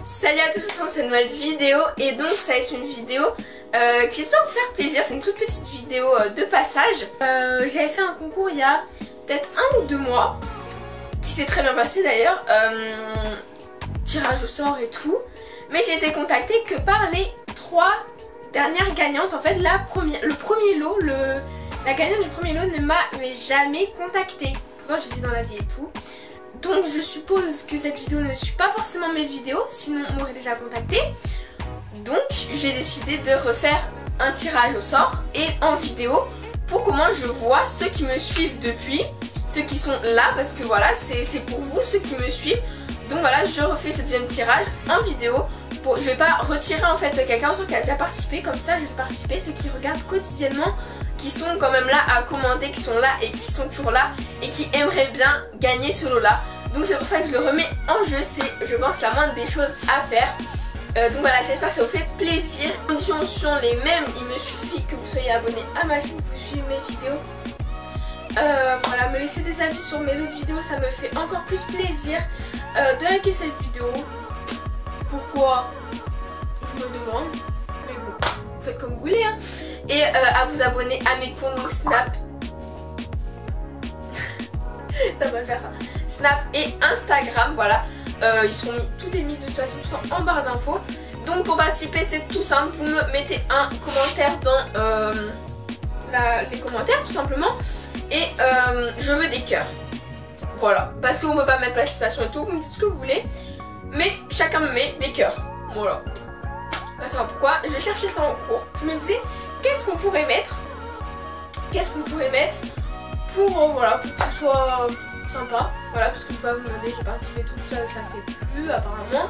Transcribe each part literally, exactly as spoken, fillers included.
Salut à tous, on se retrouve dans cette nouvelle vidéo et donc ça va être une vidéo euh, qui j'espère vous faire plaisir. C'est une toute petite vidéo euh, de passage. Euh, J'avais fait un concours il y a peut-être un ou deux mois qui s'est très bien passé d'ailleurs, euh, tirage au sort et tout, mais j'ai été contactée que par les trois dernières gagnantes. En fait la première, le premier lot, le, la gagnante du premier lot ne m'a jamais contactée. Pourtant j'étais dans la vie et tout. Donc je suppose que cette vidéo ne suit pas forcément mes vidéos, sinon on m'aurait déjà contacté. Donc j'ai décidé de refaire un tirage au sort et en vidéo pour comment je vois ceux qui me suivent depuis, ceux qui sont là, parce que voilà, c'est pour vous ceux qui me suivent. Donc voilà, je refais ce deuxième tirage en vidéo. Pour, je vais pas retirer en fait quelqu'un qui a déjà participé, comme ça je vais participer ceux qui regardent quotidiennement, qui sont quand même là à commenter, qui sont là et qui sont toujours là et qui aimeraient bien gagner ce lot là. Donc c'est pour ça que je le remets en jeu, c'est je pense la moindre des choses à faire. euh, Donc voilà, j'espère que ça vous fait plaisir. Les conditions sont les mêmes, il me suffit que vous soyez abonné à ma chaîne, que vous suivez mes vidéos. euh, Voilà, me laisser des avis sur mes autres vidéos, ça me fait encore plus plaisir. euh, De liker cette vidéo. Pourquoi? Je me demande. Mais bon, vous faites comme vous voulez hein. Et euh, à vous abonner à mes comptes, donc Snap. Ça va le faire ça. Snap et Instagram, voilà. Euh, ils seront mis, tout est mis de toute façon tout en barre d'infos. Donc pour participer c'est tout simple, vous me mettez un commentaire dans euh, la, les commentaires tout simplement. Et euh, je veux des cœurs. Voilà, parce qu'on peut pas mettre participation et tout, vous me dites ce que vous voulez. Mais chacun me met des cœurs. Voilà. Parce que pourquoi je cherchais ça en cours. Je me disais qu'est-ce qu'on pourrait mettre Qu'est-ce qu'on pourrait mettre pour, euh, voilà, pour que ce soit sympa. Voilà, parce que je vais pas vous demander, j'ai participé tout ça, ça fait plus apparemment.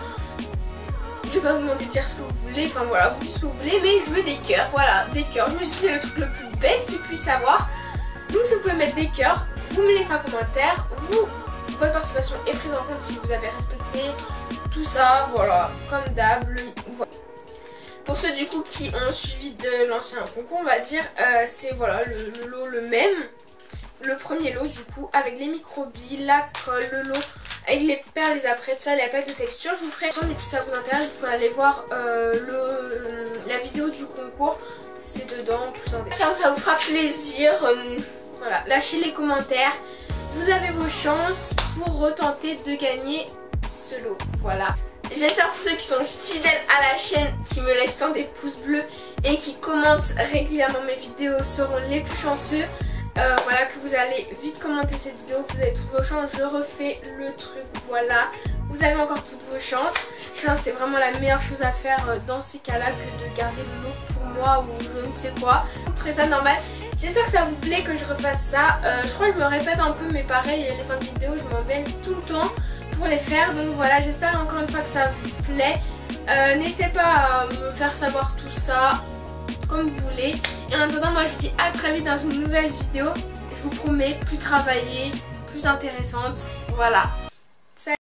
Je vais pas vous demander de dire ce que vous voulez, enfin voilà, vous dites ce que vous voulez, mais je veux des cœurs, voilà, des cœurs. Je me suis dit c'est le truc le plus bête qu'ils puissent avoir. Donc si vous pouvez mettre des cœurs, vous me laissez un commentaire, vous, votre participation est prise en compte si vous avez respecté tout ça, voilà, comme d'hab. Voilà. Pour ceux du coup qui ont suivi de l'ancien concours, on va dire, euh, c'est voilà le, le lot le même. Le premier lot du coup avec les microbilles, la colle, le lot avec les perles, les après, tout ça, les plaques de texture. Je vous ferai, et puis ça vous intéresse, vous pouvez aller voir euh, le, la vidéo du concours, c'est dedans, plus en détail. Ça vous fera plaisir, euh, voilà, lâchez les commentaires, vous avez vos chances pour retenter de gagner ce lot, voilà. J'espère pour ceux qui sont fidèles à la chaîne, qui me laissent tant des pouces bleus et qui commentent régulièrement mes vidéos seront les plus chanceux. Euh, voilà, que vous allez vite commenter cette vidéo, vous avez toutes vos chances, je refais le truc, voilà, vous avez encore toutes vos chances. Je pense que c'est vraiment la meilleure chose à faire dans ces cas là que de garder le lot pour moi ou je ne sais quoi. Vous trouvez ça normal? J'espère que ça vous plaît que je refasse ça. euh, Je crois que je me répète un peu mais pareil, les fins de vidéo je m'embête tout le temps pour les faire. Donc voilà, j'espère encore une fois que ça vous plaît. euh, N'hésitez pas à me faire savoir tout ça comme vous voulez. Et en attendant, moi je vous dis à très vite dans une nouvelle vidéo. Je vous promets, plus travaillée, plus intéressante. Voilà.